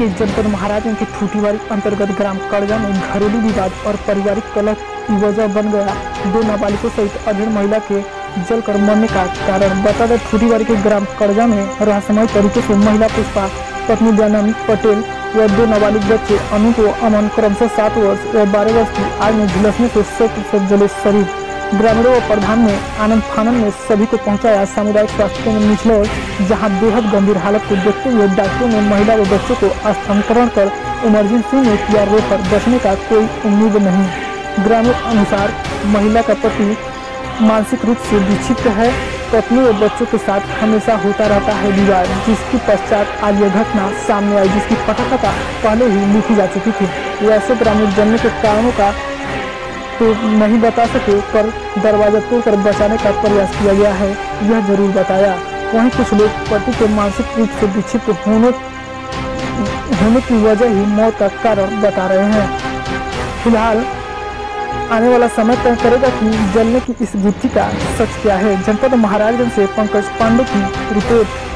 के जनपद महाराजगंज के ठूटीवारी अंतर्गत ग्राम कड़जा में घरेलू विवाद और पारिवारिक कलह की वजह बन गया 2 नाबालिगों सहित अधेड़ महिला के जलकर मरने का कारण। बता दें, ठूटीवारी के ग्राम कड़जा में रहस्यमय तरीके से महिला पुष्पा, पत्नी दयानंद पटेल व 2 नाबालिग बच्चे अनूप व अमन क्रमशः 7 वर्ष व 12 वर्ष की आयु में झुलसने से 100% जले शरीर। ग्रामीणों व प्रधान ने आनंद फानन में सभी को पहुंचाया सामुदायिक स्वास्थ्य केंद्र निचलौर, जहां बेहद गंभीर हालत को देखते हुए डॉक्टरों ने महिला व बच्चों को स्थानांतरण कर इमरजेंसी में किया रेफर। बचने का कोई उम्मीद नहीं। ग्रामीण अनुसार महिला का पति मानसिक रूप से विक्षिप्त है। पत्नी व बच्चों के साथ हमेशा होता रहता है विवाद, जिसकी पश्चात आज यह घटना सामने आई, जिसकी पटकथा पहले ही लिखी जा चुकी थी। वैसे ग्रामीण जलने के कारणों का तो नहीं बता सके, पर दरवाजा तोड़कर बचाने का प्रयास किया गया है, यह जरूर बताया। वहीं कुछ लोग पति के मानसिक रूप से विक्षिप्त होने की वजह ही मौत का कारण बता रहे हैं। फिलहाल आने वाला समय तय करेगा कि जलने की इस गुत्थी का सच क्या है। जनपद महाराजगंज से पंकज पांडे की रिपोर्ट।